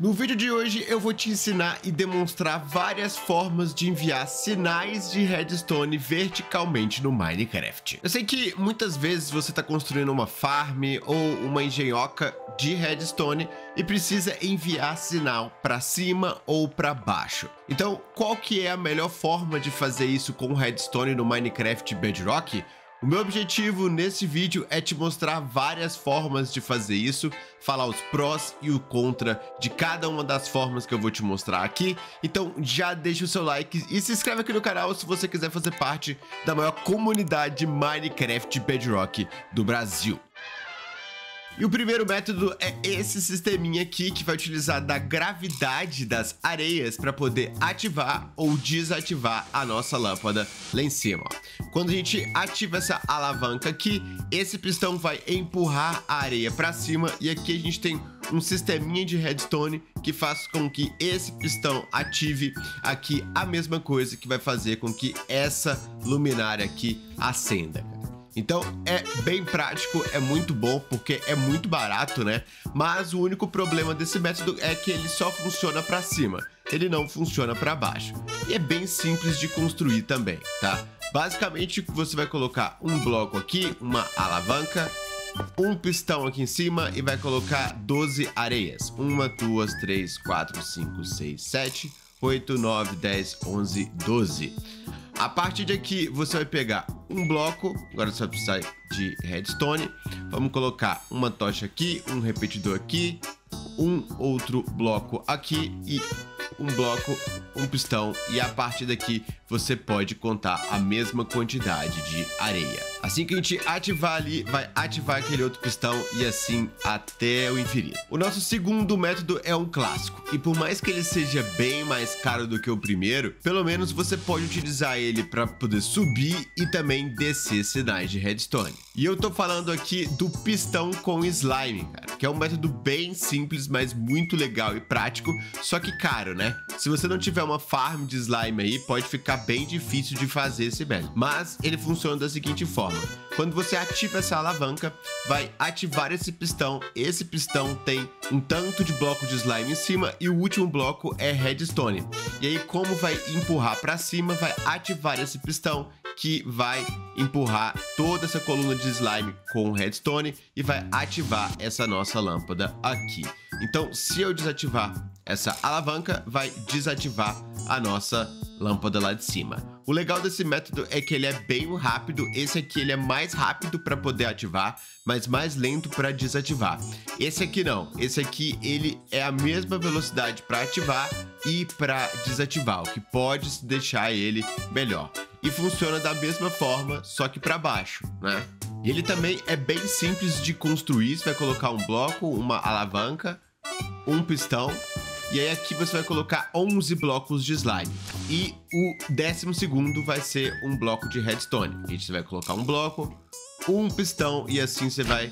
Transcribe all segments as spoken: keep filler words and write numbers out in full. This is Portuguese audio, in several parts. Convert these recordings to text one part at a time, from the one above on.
No vídeo de hoje eu vou te ensinar e demonstrar várias formas de enviar sinais de redstone verticalmente no Minecraft. Eu sei que muitas vezes você está construindo uma farm ou uma engenhoca de redstone e precisa enviar sinal para cima ou para baixo. Então, qual que é a melhor forma de fazer isso com redstone no Minecraft Bedrock? O meu objetivo nesse vídeo é te mostrar várias formas de fazer isso, falar os prós e o contra de cada uma das formas que eu vou te mostrar aqui. Então já deixa o seu like e se inscreve aqui no canal se você quiser fazer parte da maior comunidade de Minecraft Bedrock do Brasil. E o primeiro método é esse sisteminha aqui, que vai utilizar da gravidade das areias para poder ativar ou desativar a nossa lâmpada lá em cima. Quando a gente ativa essa alavanca aqui, esse pistão vai empurrar a areia para cima e aqui a gente tem um sisteminha de redstone que faz com que esse pistão ative aqui a mesma coisa, que vai fazer com que essa luminária aqui acenda. Então é bem prático, é muito bom porque é muito barato, né? Mas o único problema desse método é que ele só funciona para cima, ele não funciona para baixo. E é bem simples de construir também, tá? Basicamente você vai colocar um bloco aqui, uma alavanca, um pistão aqui em cima e vai colocar doze areias. uma, duas, três, quatro, cinco, seis, sete, oito, nove, dez, onze, doze. A partir de aqui você vai pegar um bloco, agora você vai precisar de redstone, vamos colocar uma tocha aqui, um repetidor aqui, um outro bloco aqui e um bloco, um pistão, e a partir daqui você pode contar a mesma quantidade de areia. Assim que a gente ativar ali, vai ativar aquele outro pistão e assim até o infinito. O nosso segundo método é um clássico, e por mais que ele seja bem mais caro do que o primeiro, pelo menos você pode utilizar ele para poder subir e também descer sinais de redstone. E eu tô falando aqui do pistão com slime, cara, que é um método bem simples, mas muito legal e prático, só que caro, né? Se você não tiver uma farm de slime aí, pode ficar bem difícil de fazer esse método. Mas ele funciona da seguinte forma: quando você ativa essa alavanca, vai ativar esse pistão. Esse pistão tem um tanto de bloco de slime em cima e o último bloco é redstone. E aí, como vai empurrar para cima, vai ativar esse pistão, que vai empurrar toda essa coluna de slime com redstone e vai ativar essa nossa lâmpada aqui. Então, se eu desativar essa alavanca, vai desativar a nossa lâmpada lá de cima. O legal desse método é que ele é bem rápido. Esse aqui ele é mais rápido para poder ativar, mas mais lento para desativar. Esse aqui não. Esse aqui ele é a mesma velocidade para ativar e para desativar, o que pode deixar ele melhor. E funciona da mesma forma, só que para baixo, né? E ele também é bem simples de construir. Você vai colocar um bloco, uma alavanca, um pistão, e aí aqui você vai colocar onze blocos de slime. E o décimo segundo vai ser um bloco de redstone. E você vai colocar um bloco, um pistão, e assim você vai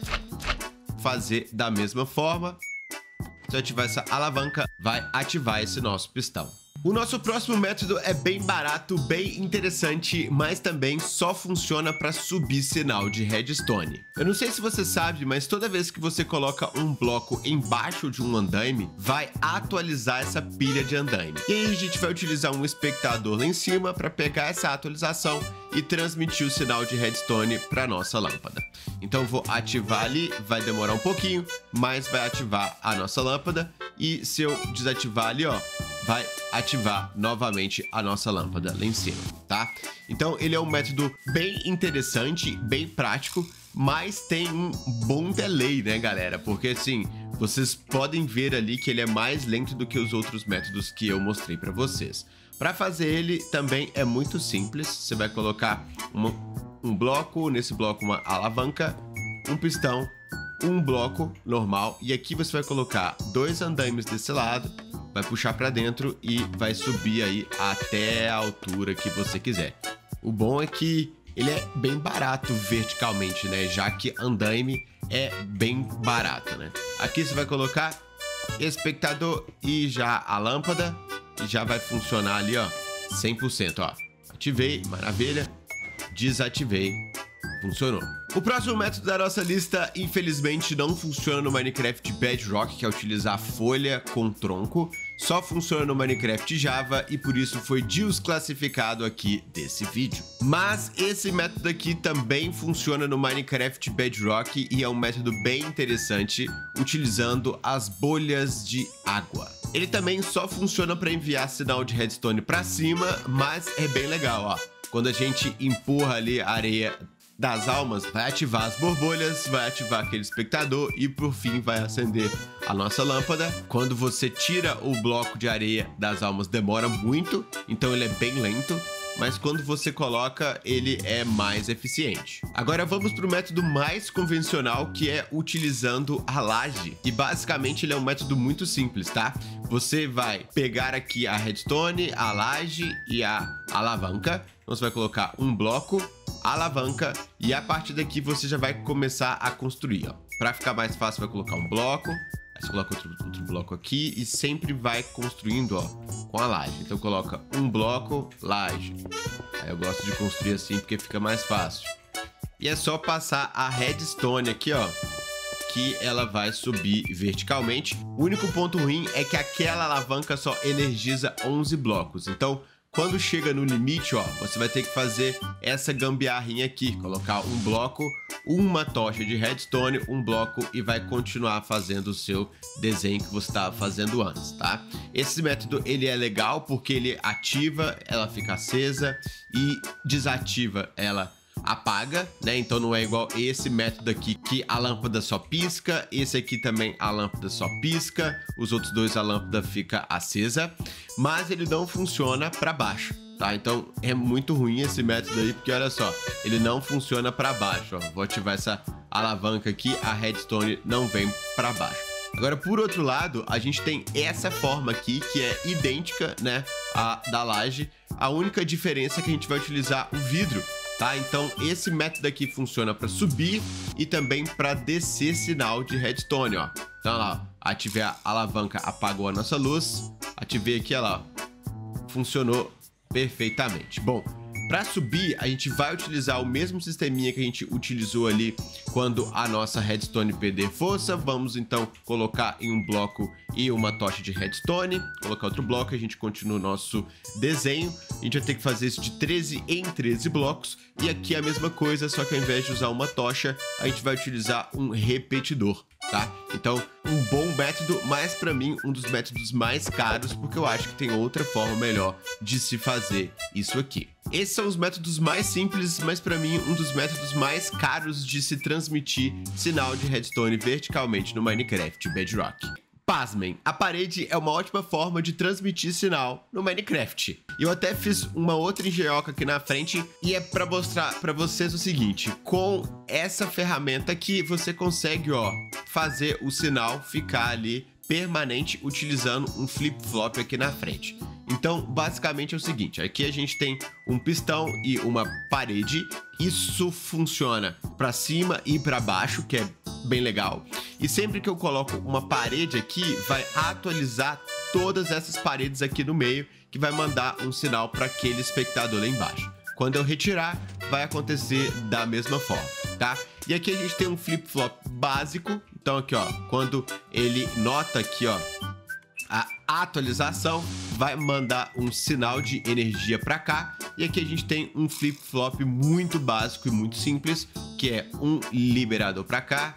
fazer da mesma forma. Se ativar essa alavanca, vai ativar esse nosso pistão. O nosso próximo método é bem barato, bem interessante, mas também só funciona para subir sinal de redstone. Eu não sei se você sabe, mas toda vez que você coloca um bloco embaixo de um andaime, vai atualizar essa pilha de andaime. E aí a gente vai utilizar um espectador lá em cima para pegar essa atualização e transmitir o sinal de redstone para nossa lâmpada. Então vou ativar ali, vai demorar um pouquinho, mas vai ativar a nossa lâmpada. E se eu desativar ali, ó, vai ativar novamente a nossa lâmpada lá em cima, tá? Então ele é um método bem interessante, bem prático, mas tem um bom delay, né, galera? Porque assim, vocês podem ver ali que ele é mais lento do que os outros métodos que eu mostrei para vocês. Para fazer ele também é muito simples. Você vai colocar uma, um bloco, nesse bloco uma alavanca, um pistão, um bloco normal, e aqui você vai colocar dois andaimes desse lado, vai puxar para dentro e vai subir aí até a altura que você quiser. O bom é que ele é bem barato verticalmente, né? Já que andaime é bem barato, né? Aqui você vai colocar espectador e já a lâmpada já vai funcionar ali, ó, cem por cento, ó. Ativei, maravilha. Desativei. funcionou. O próximo método da nossa lista, infelizmente, não funciona no Minecraft Bedrock, que é utilizar folha com tronco. Só funciona no Minecraft Java e por isso foi desclassificado aqui desse vídeo. Mas esse método aqui também funciona no Minecraft Bedrock e é um método bem interessante, utilizando as bolhas de água. Ele também só funciona para enviar sinal de redstone para cima, mas é bem legal, ó. Quando a gente empurra ali a areia das almas, vai ativar as borbolhas, vai ativar aquele espectador e por fim vai acender a nossa lâmpada. Quando você tira o bloco de areia das almas, demora muito, então ele é bem lento, mas quando você coloca, ele é mais eficiente. Agora vamos para o método mais convencional, que é utilizando a laje. E basicamente ele é um método muito simples, tá? Você vai pegar aqui a redstone, a laje e a alavanca. Então você vai colocar um bloco, alavanca, e a partir daqui você já vai começar a construir, ó. Para ficar mais fácil, vai colocar um bloco, aí você coloca outro, outro bloco aqui e sempre vai construindo, ó, com a laje. Então coloca um bloco, laje. Aí eu gosto de construir assim porque fica mais fácil. E é só passar a redstone aqui, ó, que ela vai subir verticalmente. O único ponto ruim é que aquela alavanca só energiza onze blocos. Então, quando chega no limite, ó, você vai ter que fazer essa gambiarrinha aqui, colocar um bloco, uma tocha de redstone, um bloco e vai continuar fazendo o seu desenho que você estava fazendo antes, tá? Esse método, ele é legal porque ele ativa, ela fica acesa e desativa, ela apaga, né? Então não é igual esse método aqui que a lâmpada só pisca, esse aqui também a lâmpada só pisca, os outros dois a lâmpada fica acesa, mas ele não funciona para baixo, tá? Então é muito ruim esse método aí, porque olha só, ele não funciona para baixo, ó. Vou ativar essa alavanca aqui, a redstone não vem para baixo. Agora, por outro lado, a gente tem essa forma aqui, que é idêntica, né, à da laje. A única diferença é que a gente vai utilizar o vidro, tá? Então, esse método aqui funciona para subir e também para descer sinal de redstone, ó. Então, lá, ativei a alavanca, apagou a nossa luz. Ativei aqui, olha lá, ó. Funcionou perfeitamente. Bom, para subir, a gente vai utilizar o mesmo sisteminha que a gente utilizou ali quando a nossa redstone perder força. Vamos, então, colocar em um bloco e uma tocha de redstone. Colocar outro bloco e a gente continua o nosso desenho. A gente vai ter que fazer isso de treze em treze blocos. E aqui é a mesma coisa, só que ao invés de usar uma tocha, a gente vai utilizar um repetidor, tá? Então, um bom método, mas para mim um dos métodos mais caros, porque eu acho que tem outra forma melhor de se fazer isso aqui. Esses são os métodos mais simples, mas para mim um dos métodos mais caros de se transmitir sinal de redstone verticalmente no Minecraft Bedrock. Pasmem, a parede é uma ótima forma de transmitir sinal no Minecraft. Eu até fiz uma outra engenhoca aqui na frente e é para mostrar para vocês o seguinte: com essa ferramenta aqui você consegue, ó, fazer o sinal ficar ali permanente utilizando um flip-flop aqui na frente. Então, basicamente é o seguinte, aqui a gente tem um pistão e uma parede. Isso funciona para cima e para baixo, que é bem legal. E sempre que eu coloco uma parede aqui, vai atualizar todas essas paredes aqui no meio, que vai mandar um sinal para aquele espectador lá embaixo. Quando eu retirar, vai acontecer da mesma forma, tá? E aqui a gente tem um flip-flop básico. Então aqui, ó, quando ele nota aqui, ó, a atualização, vai mandar um sinal de energia para cá. E aqui a gente tem um flip-flop muito básico e muito simples, que é um liberador para cá,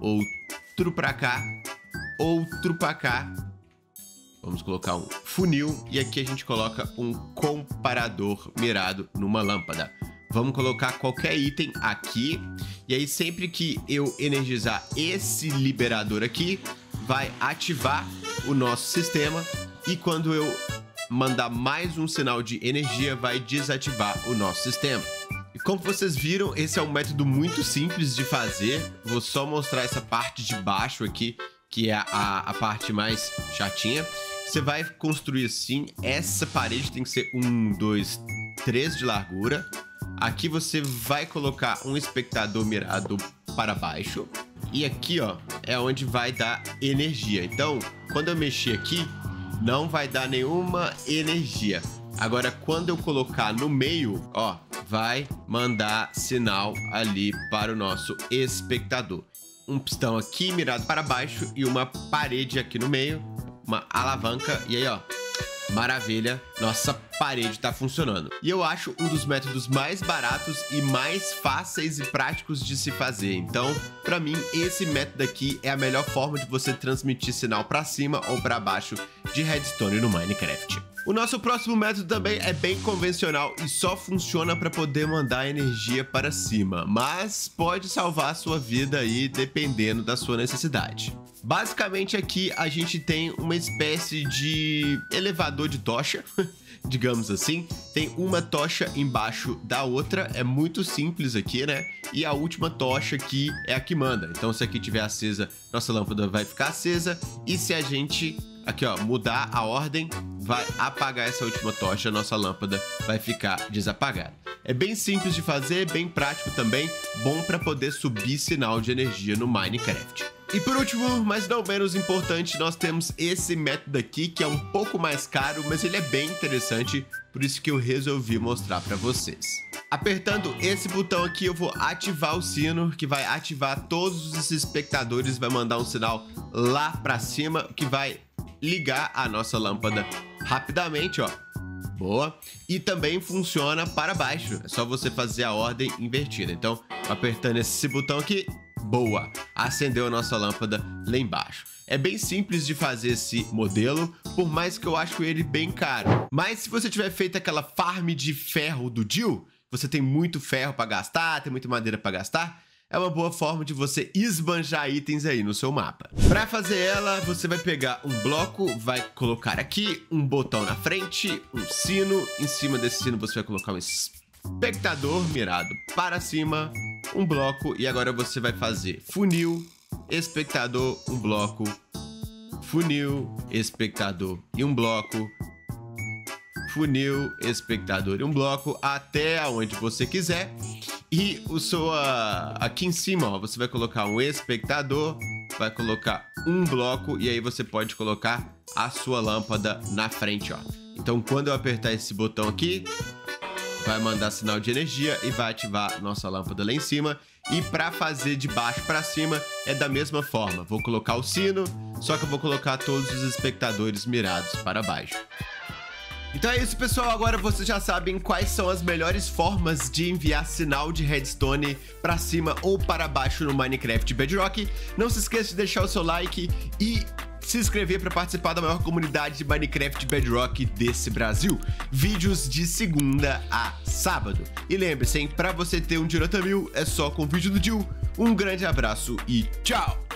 outro para cá, outro para cá. Vamos colocar um funil e aqui a gente coloca um comparador mirado numa lâmpada. Vamos colocar qualquer item aqui e aí sempre que eu energizar esse liberador aqui, vai ativar o nosso sistema e quando eu mandar mais um sinal de energia, vai desativar o nosso sistema. E como vocês viram, esse é um método muito simples de fazer. Vou só mostrar essa parte de baixo aqui, que é a, a parte mais chatinha. Você vai construir assim, essa parede tem que ser um, dois, três de largura. Aqui você vai colocar um espectador mirado para baixo. E aqui, ó, é onde vai dar energia. Então, quando eu mexer aqui, não vai dar nenhuma energia. Agora, quando eu colocar no meio, ó, vai mandar sinal ali para o nosso espectador. Um pistão aqui mirado para baixo e uma parede aqui no meio, uma alavanca, e aí, ó, maravilha, nossa parede tá funcionando. E eu acho um dos métodos mais baratos e mais fáceis e práticos de se fazer. Então, pra mim, esse método aqui é a melhor forma de você transmitir sinal pra cima ou pra baixo de redstone no Minecraft. O nosso próximo método também é bem convencional e só funciona para poder mandar energia para cima, mas pode salvar a sua vida aí dependendo da sua necessidade. Basicamente aqui a gente tem uma espécie de elevador de tocha, digamos assim. Tem uma tocha embaixo da outra, é muito simples aqui, né? E a última tocha aqui é a que manda. Então se aqui estiver acesa, nossa lâmpada vai ficar acesa, e se a gente aqui, ó, mudar a ordem, vai apagar essa última tocha, nossa lâmpada vai ficar desapagada. É bem simples de fazer, bem prático também, bom para poder subir sinal de energia no Minecraft. E por último, mas não menos importante, nós temos esse método aqui, que é um pouco mais caro, mas ele é bem interessante, por isso que eu resolvi mostrar para vocês. Apertando esse botão aqui, eu vou ativar o sino, que vai ativar todos os espectadores, vai mandar um sinal lá para cima, que vai ligar a nossa lâmpada rapidamente, ó. Boa. E também funciona para baixo. É só você fazer a ordem invertida. Então, apertando esse botão aqui, boa. Acendeu a nossa lâmpada lá embaixo. É bem simples de fazer esse modelo, por mais que eu acho ele bem caro. Mas se você tiver feito aquela farm de ferro do Jill, você tem muito ferro para gastar, tem muita madeira para gastar, é uma boa forma de você esbanjar itens aí no seu mapa. Para fazer ela, você vai pegar um bloco, vai colocar aqui um botão na frente, um sino. Em cima desse sino você vai colocar um espectador mirado para cima, um bloco, e agora você vai fazer funil, espectador, um bloco, funil, espectador e um bloco, funil, espectador e um bloco, até onde você quiser. E o seu, uh, aqui em cima, ó, você vai colocar um espectador, vai colocar um bloco, e aí você pode colocar a sua lâmpada na frente, ó. Então, quando eu apertar esse botão aqui, vai mandar sinal de energia e vai ativar nossa lâmpada lá em cima. E para fazer de baixo para cima é da mesma forma. Vou colocar o sino, só que eu vou colocar todos os espectadores mirados para baixo. Então é isso, pessoal, agora vocês já sabem quais são as melhores formas de enviar sinal de redstone para cima ou para baixo no Minecraft Bedrock. Não se esqueça de deixar o seu like e se inscrever para participar da maior comunidade de Minecraft Bedrock desse Brasil. Vídeos de segunda a sábado. E lembre-se, para você ter um Dirota Mil, é só com o vídeo do Jill. Um grande abraço e tchau!